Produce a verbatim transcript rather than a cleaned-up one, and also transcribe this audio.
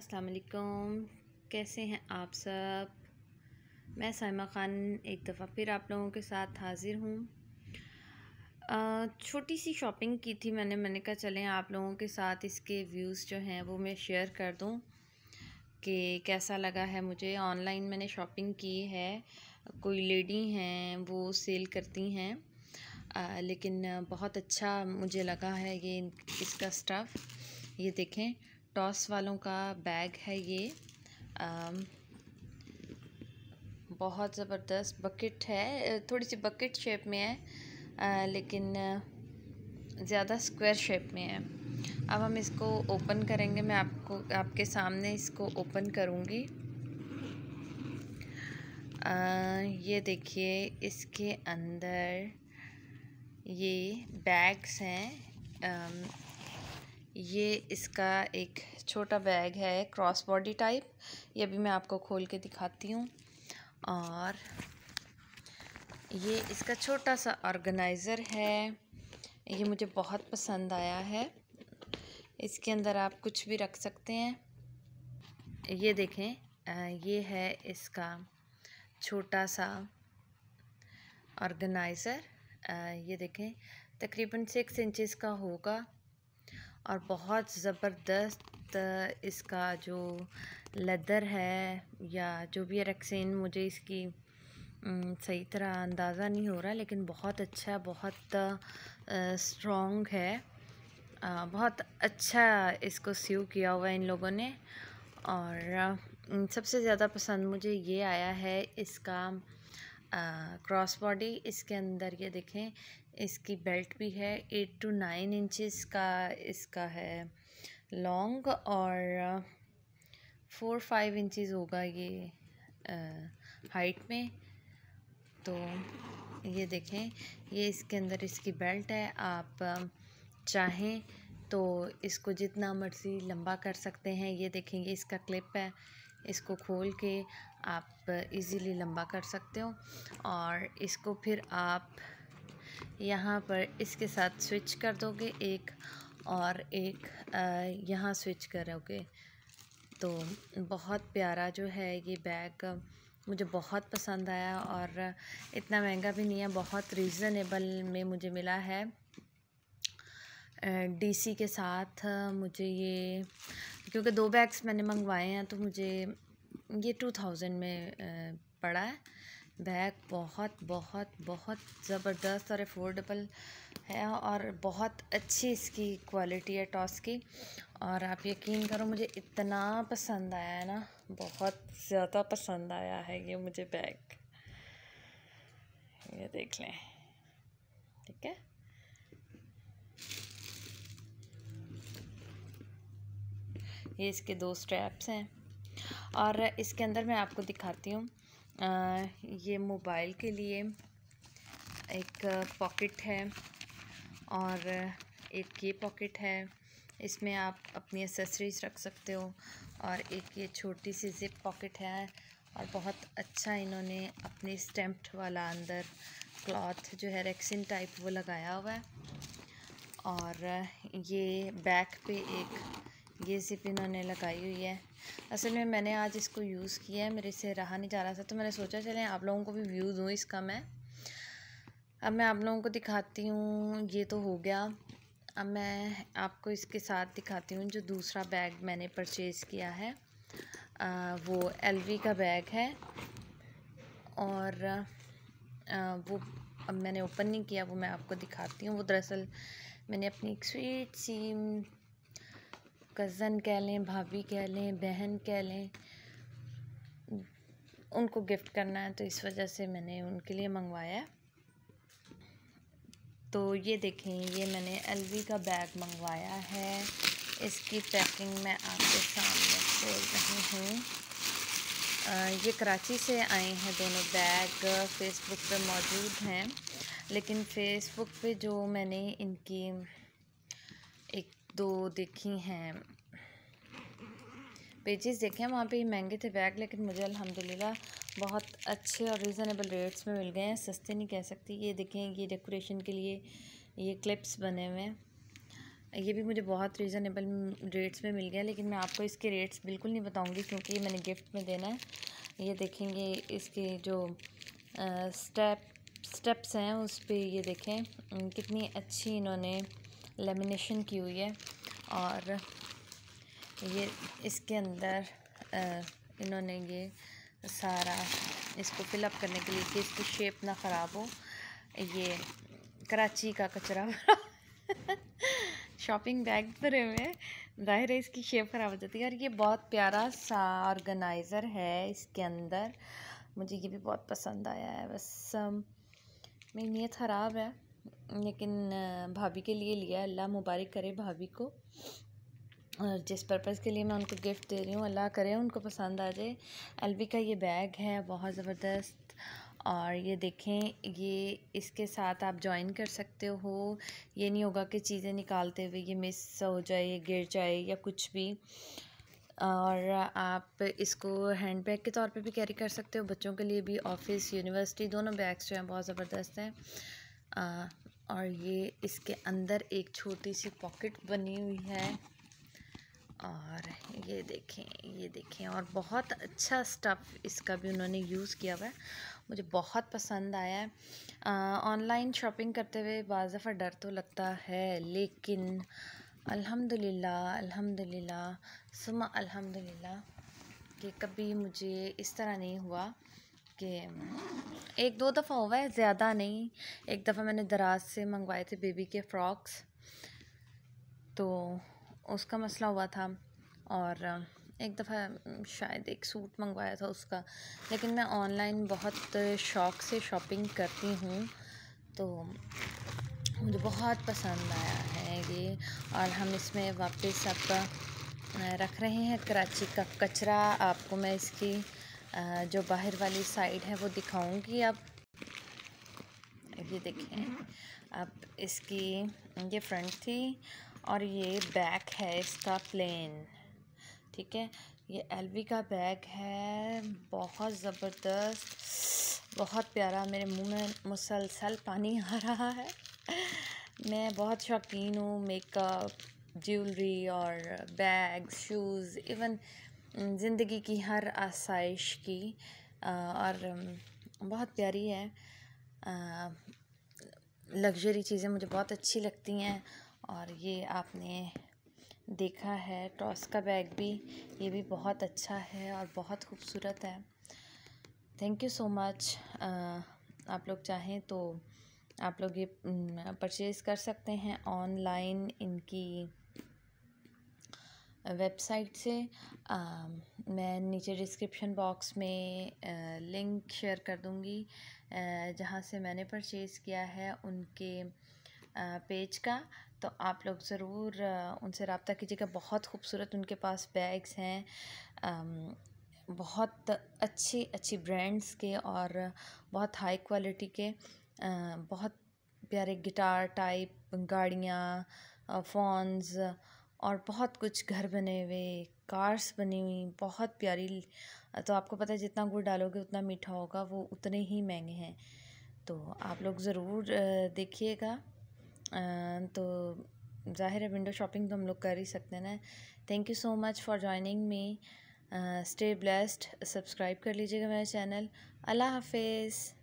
अस्सलाम वालेकुम। कैसे हैं आप सब? मैं साइमा ख़ान एक दफ़ा फिर आप लोगों के साथ हाज़िर हूँ। छोटी सी शॉपिंग की थी मैंने मैंने कहा चलें आप लोगों के साथ इसके व्यूज़ जो हैं वो मैं शेयर कर दूँ कि कैसा लगा है मुझे। ऑनलाइन मैंने शॉपिंग की है, कोई लेडी हैं वो सेल करती हैं, आ, लेकिन बहुत अच्छा मुझे लगा है ये इसका स्टफ़। ये देखें, टॉस वालों का बैग है ये। आ, बहुत ज़बरदस्त बकेट है, थोड़ी सी बकेट शेप में है, आ, लेकिन ज़्यादा स्क्वायर शेप में है। अब हम इसको ओपन करेंगे, मैं आपको आपके सामने इसको ओपन करूँगी। ये देखिए, इसके अंदर ये बैग्स हैं। ये इसका एक छोटा बैग है, क्रॉस बॉडी टाइप। ये भी मैं आपको खोल के दिखाती हूँ। और ये इसका छोटा सा ऑर्गेनाइज़र है, ये मुझे बहुत पसंद आया है। इसके अंदर आप कुछ भी रख सकते हैं। ये देखें, ये है इसका छोटा सा ऑर्गेनाइज़र। ये देखें, तकरीबन सिक्स इंचेस का होगा और बहुत ज़बरदस्त इसका जो लेदर है या जो भी है, रेक्सीन, मुझे इसकी सही तरह अंदाज़ा नहीं हो रहा, लेकिन बहुत अच्छा, बहुत स्ट्रॉन्ग है। आ, बहुत अच्छा इसको सीव किया हुआ है इन लोगों ने। और सबसे ज़्यादा पसंद मुझे ये आया है इसका क्रॉस बॉडी। इसके अंदर ये देखें, इसकी बेल्ट भी है। एट टू नाइन इंचेस का इसका है लॉन्ग, और फोर फाइव इंचेस होगा ये हाइट में। तो ये देखें, ये इसके अंदर इसकी बेल्ट है। आप चाहें तो इसको जितना मर्ज़ी लंबा कर सकते हैं। ये देखेंगे, इसका क्लिप है, इसको खोल के आप इजीली लंबा कर सकते हो। और इसको फिर आप यहाँ पर इसके साथ स्विच कर दोगे, एक और एक यहाँ स्विच करोगे। तो बहुत प्यारा जो है ये बैग, मुझे बहुत पसंद आया। और इतना महंगा भी नहीं है, बहुत रीज़नेबल में मुझे मिला है। डीसी के साथ मुझे ये, क्योंकि दो बैग्स मैंने मंगवाए हैं, तो मुझे ये टू थाउजेंड में पड़ा है। बैग बहुत बहुत बहुत ज़बरदस्त और अफोर्डेबल है, और बहुत अच्छी इसकी क्वालिटी है टॉस की। और आप यकीन करो, मुझे इतना पसंद आया है ना, बहुत ज़्यादा पसंद आया है ये मुझे बैग। ये देख लें, ठीक है। ये इसके दो स्ट्रैप्स हैं, और इसके अंदर मैं आपको दिखाती हूँ। ये मोबाइल के लिए एक पॉकेट है, और एक ये पॉकेट है, इसमें आप अपनी एसेसरीज रख सकते हो। और एक ये छोटी सी जिप पॉकेट है, और बहुत अच्छा इन्होंने अपनी स्टैम्प्ड वाला अंदर क्लॉथ जो है रेक्सिन टाइप वो लगाया हुआ है। और ये बैक पे एक ये जिप इन्होंने लगाई हुई है। असल में मैंने आज इसको यूज़ किया है, मेरे से रहा नहीं जा रहा था, तो मैंने सोचा चलें आप लोगों को भी व्यू दूँ इसका मैं। अब मैं आप लोगों को दिखाती हूँ। ये तो हो गया, अब मैं आपको इसके साथ दिखाती हूँ जो दूसरा बैग मैंने परचेज़ किया है। आ, वो एलवी का बैग है, और आ, वो अब मैंने ओपन नहीं किया, वो मैं आपको दिखाती हूँ। वो दरअसल मैंने अपनी एक स्वीट सी कज़न कह लें, भाभी कह लें, बहन कह लें, उनको गिफ्ट करना है, तो इस वजह से मैंने उनके लिए मंगवाया है। तो ये देखें, ये मैंने एलवी का बैग मंगवाया है। इसकी पैकिंग मैं आपके सामने खोल रही हूँ। ये कराची से आए हैं दोनों बैग, फ़ेसबुक पे मौजूद हैं, लेकिन फ़ेसबुक पे जो मैंने इनकी एक दो देखी हैं पेजेस देखे हैं, वहाँ पे महंगे थे बैग, लेकिन मुझे अल्हम्दुलिल्लाह बहुत अच्छे और रीज़नेबल रेट्स में मिल गए हैं। सस्ते नहीं कह सकती। ये देखें, ये डेकोरेशन के लिए ये क्लिप्स बने हुए हैं, ये भी मुझे बहुत रीज़नेबल रेट्स में मिल गया, लेकिन मैं आपको इसके रेट्स बिल्कुल नहीं बताऊंगी क्योंकि ये मैंने गिफ्ट में देना है। ये देखेंगे इसके जो स्टेप स्टेप्स हैं उस पे, ये देखें कितनी अच्छी इन्होंने लेमिनेशन की हुई है। और ये इसके अंदर आ, इन्होंने ये सारा इसको फिलअप करने के लिए कि इसकी शेप ना ख़राब हो, ये कराची का कचरा शॉपिंग बैग भरे हुए, ज़ाहिर है इसकी शेप ख़राब हो जाती है। और ये बहुत प्यारा सा ऑर्गेनाइज़र है इसके अंदर, मुझे ये भी बहुत पसंद आया है। बस मेरी नीयत ख़राब है, लेकिन भाभी के लिए लिया, अल्लाह मुबारक करे भाभी को। और जिस पर्पज़ के लिए मैं उनको गिफ्ट दे रही हूँ, अल्लाह करे उनको पसंद आ जाए। एलवी का ये बैग है, बहुत ज़बरदस्त। और ये देखें, ये इसके साथ आप जॉइन कर सकते हो। ये नहीं होगा कि चीज़ें निकालते हुए ये मिस हो जाए, ये गिर जाए या कुछ भी। और आप इसको हैंड बैग के तौर पे भी कैरी कर सकते हो, बच्चों के लिए भी। ऑफिस, यूनिवर्सिटी, दोनों बैग्स जो हैं बहुत ज़बरदस्त हैं। आ, और ये इसके अंदर एक छोटी सी पॉकेट बनी हुई है। और ये देखें, ये देखें और बहुत अच्छा स्टफ़ इसका भी उन्होंने यूज़ किया हुआ है, मुझे बहुत पसंद आया है। ऑनलाइन शॉपिंग करते हुए बाज़ दफ़ा डर तो लगता है, लेकिन अल्हम्दुलिल्लाह अल्हम्दुलिल्लाह सुम्मा अल्हम्दुलिल्लाह कि कभी मुझे इस तरह नहीं हुआ कि एक दो दफ़ा हुआ है, ज़्यादा नहीं। एक दफ़ा मैंने दराज से मंगवाए थे बेबी के फ़्रॉक्स, तो उसका मसला हुआ था। और एक दफ़ा शायद एक सूट मंगवाया था उसका। लेकिन मैं ऑनलाइन बहुत शौक़ से शॉपिंग करती हूँ, तो मुझे बहुत पसंद आया है ये। और हम इसमें वापस अब रख रहे हैं कराची का कचरा। आपको मैं इसकी जो बाहर वाली साइड है वो दिखाऊंगी। अब ये देखें, अब इसकी ये फ्रंट थी और ये बैक है इसका प्लेन, ठीक है। ये एलवी का बैग है, बहुत ज़बरदस्त, बहुत प्यारा। मेरे मुंह में मुसलसल पानी आ रहा है। मैं बहुत शौकीन हूँ मेकअप, ज्वेलरी और बैग्स, शूज़, इवन ज़िंदगी की हर आसाइश की। और बहुत प्यारी है, लग्जरी चीज़ें मुझे बहुत अच्छी लगती हैं। और ये आपने देखा है टॉस का बैग भी, ये भी बहुत अच्छा है और बहुत खूबसूरत है। Thank you so much. आप लोग चाहें तो आप लोग ये परचेज़ कर सकते हैं ऑनलाइन इनकी वेबसाइट से। आ, मैं नीचे डिस्क्रिप्शन बॉक्स में आ, लिंक शेयर कर दूँगी जहाँ से मैंने परचेज़ किया है उनके आ, पेज का। तो आप लोग ज़रूर उनसे रब्ता कीजिएगा। बहुत खूबसूरत उनके पास बैग्स हैं, बहुत अच्छी अच्छी ब्रांड्स के और बहुत हाई क्वालिटी के। आ, बहुत प्यारे गिटार टाइप, गाड़ियाँ, फ़ोन्स और बहुत कुछ, घर बने हुए, कार्स बनी हुई, बहुत प्यारी। तो आपको पता है जितना गुड़ डालोगे उतना मीठा होगा, वो उतने ही महंगे हैं। तो आप लोग ज़रूर देखिएगा। तो ज़ाहिर है विंडो शॉपिंग तो हम लोग कर ही सकते हैं ना। Thank you so much for joining me. Stay blessed. Subscribe कर लीजिएगा मेरा चैनल। अल्लाह हाफिज़।